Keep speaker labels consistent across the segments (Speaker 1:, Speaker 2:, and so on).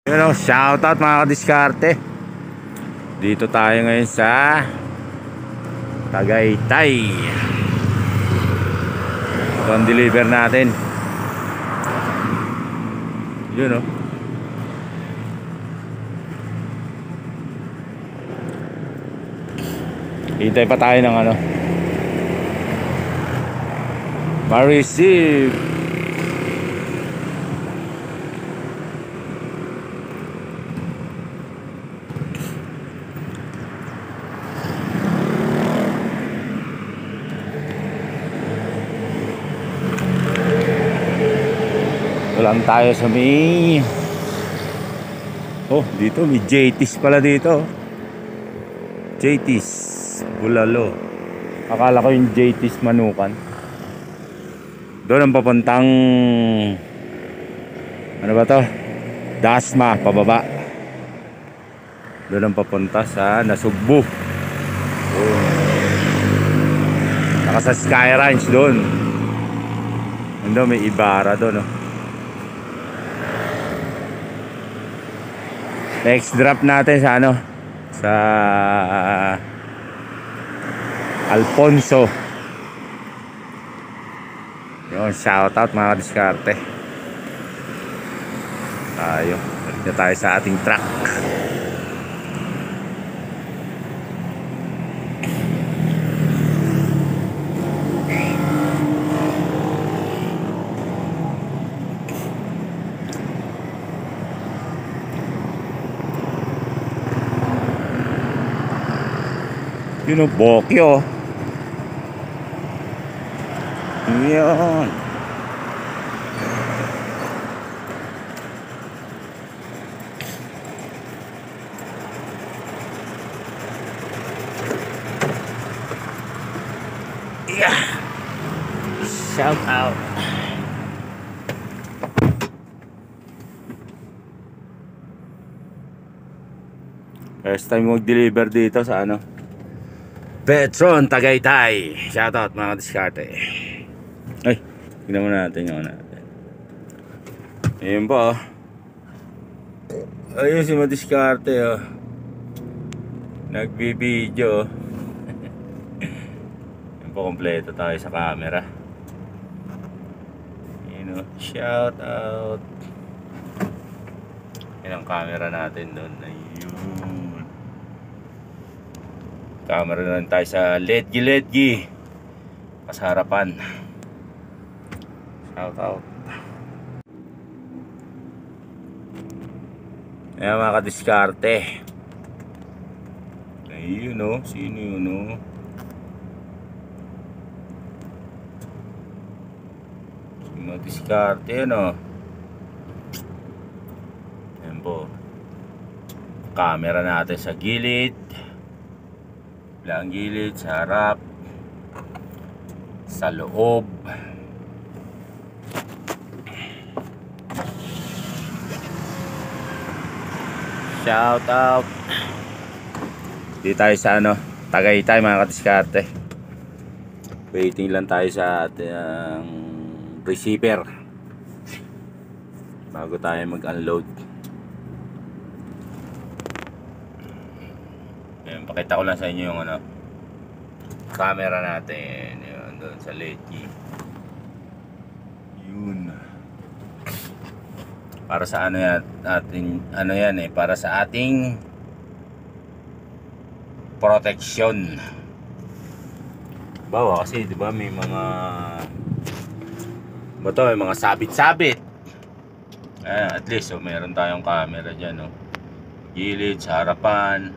Speaker 1: Yun o, shoutout mga kadiskarte. Dito tayo ngayon sa Tagaytay. Ito ang deliver natin. Yun o. Hintay pa tayo ng ano, ma-receive. Lang tayo sa may dito may JT's pala dito. JT's Bulalo. Akala ko yung JT's Manukan. Doon ang papuntang ano ba to? Dasma pababa. Doon ang papunta sa Nasugbu. Naka sa Sky Ranch doon. Doon may Ibarra doon, no? Next drop natin sa ano, sa Alfonso. Yun, shoutout mga diskarte. Balik na tayo sa ating truck. Yun o, Bokyo. Yun. Yeah. Shout out. First time mag-deliver dito sa ano, Petron Tagaytay. Shoutout mga diskarte. Ay, tignan muna natin yung natin. Ayun po, ayun si madiskarte, nagbibideo. Ayun po, kompleto tayo sa camera. Ayun o, shoutout. Ayun ang camera natin doon. Ayun, camera na tayo sa Ledgi sa harapan. Shout out. Ayan mga kadiskarte. Ayun o, sino yun o? Si mga diskarte yun o. Ayan po, camera natin sa gilid, bilang gilid, sa harap, sa loob. Shout out. Dito tayo sa ano, Tagaytay mga kadiskarte. Waiting lang tayo sa ating receiver bago tayo mag-unload. Ayan, pakita ko lang sa inyo yung ano, camera natin. Yun, doon sa Ledgi. Yun. Para sa ano yan, ano yan para sa ating protection. Bawa kasi 'di ba may mga may mga sabit-sabit. At least meron tayong camera diyan, no. Gilid, sa harapan.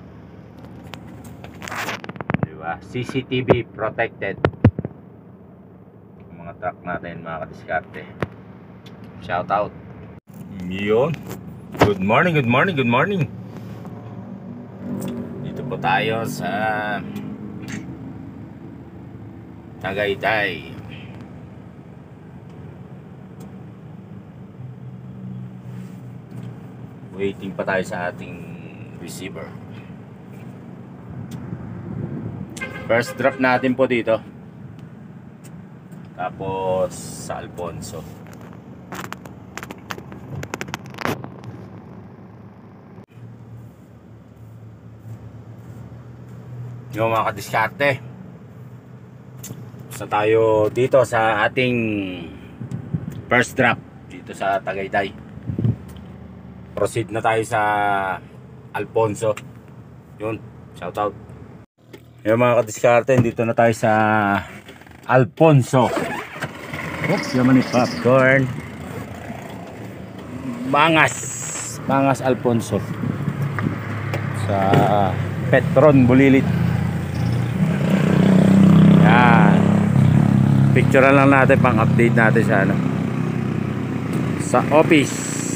Speaker 1: 'Di ba? CCTV protected. Yung mga truck natin mga kadiskarte. Shout out. Yun. Good morning, good morning, good morning. Dito po tayo sa Tagaytay. Waiting pa tayo sa ating receiver. First drop natin po dito. Tapos sa Alfonso. Yung mga kadiskarte, sa tayo dito sa ating first drop dito sa Tagaytay. Proceed na tayo sa Alfonso. Yun, shout out. Yung mga kadiskarte, dito na tayo sa Alfonso. Oops, yaman ni popcorn. Bangas Alfonso sa Petron, Bulilit. Yan. Picture lang natin pang update natin sa ano, sa office.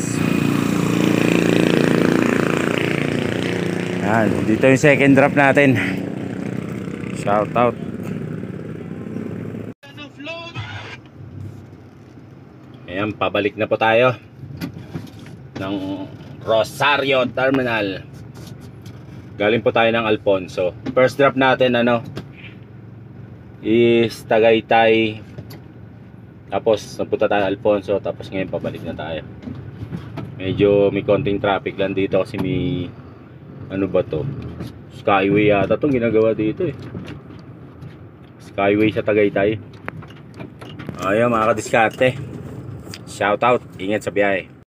Speaker 1: Yan, dito yung second drop natin. Shout out. Ayan, pabalik na po tayo ng Rosario Terminal. Galing po tayo ng Alfonso. First drop natin ano is Tagaytay, tapos napunta tayo Alfonso, tapos ngayon pabalik na tayo. Medyo may konting traffic lang dito kasi may ano ba to, Skyway yata itong ginagawa dito eh. Skyway sa Tagaytay. Ayun mga kadiskarte, shout out, ingat sa biyahe.